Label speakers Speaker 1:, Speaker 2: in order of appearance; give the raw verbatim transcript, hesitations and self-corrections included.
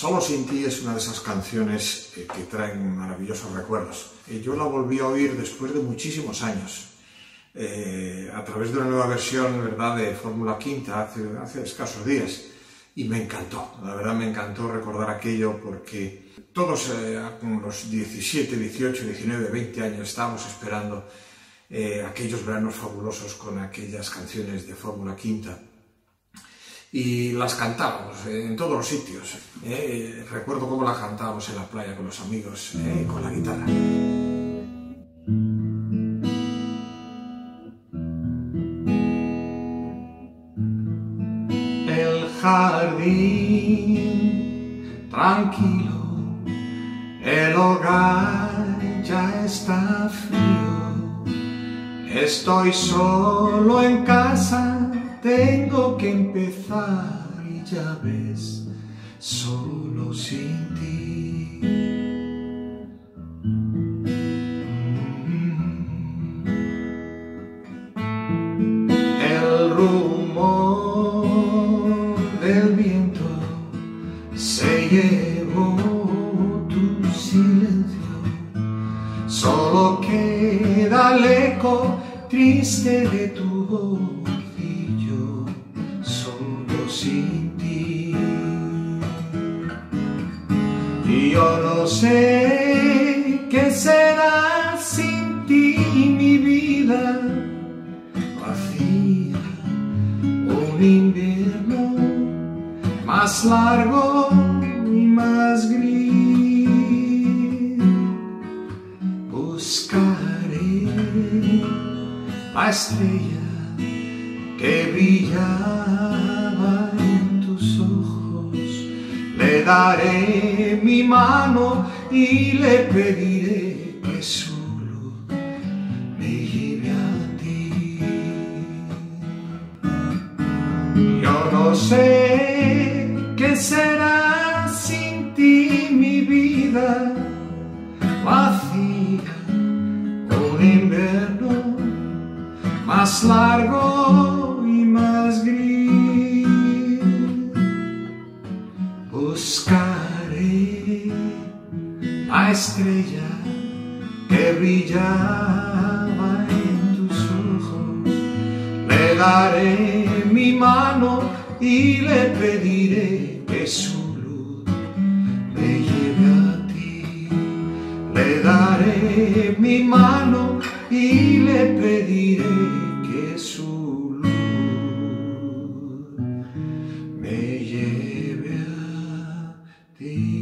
Speaker 1: Solo sin ti es una de esas canciones eh, que traen maravillosos recuerdos. Eh, yo la volví a oír después de muchísimos años, eh, a través de una nueva versión, ¿verdad?, de Fórmula Quinta hace, hace escasos días, y me encantó. La verdad me encantó recordar aquello porque todos eh, con los diecisiete, dieciocho, diecinueve, veinte años estábamos esperando eh, aquellos veranos fabulosos con aquellas canciones de Fórmula Quinta. Y las cantábamos en todos los sitios. Eh, recuerdo cómo las cantábamos en la playa con los amigos, eh, con la guitarra. El jardín tranquilo, el hogar ya está frío. Estoy solo en casa. Tengo que empezar y ya ves, solo sin ti. El rumor del viento se llevó tu silencio. Solo queda el eco triste de tu voz. Sin ti, y yo no sé qué será sin ti mi vida, vacía, un invierno más largo y más gris. Buscaré la estrella que brillaba en tus ojos, le daré mi mano y le pediré que solo me lleve a ti. Yo no sé qué será sin ti mi vida, vacía, un invierno más largo y más gris. Buscaré la estrella que brillaba en tus ojos, le daré mi mano y le pediré que su luz me lleve a ti. Le daré mi mano y le pediré que su luz me lleve a ti.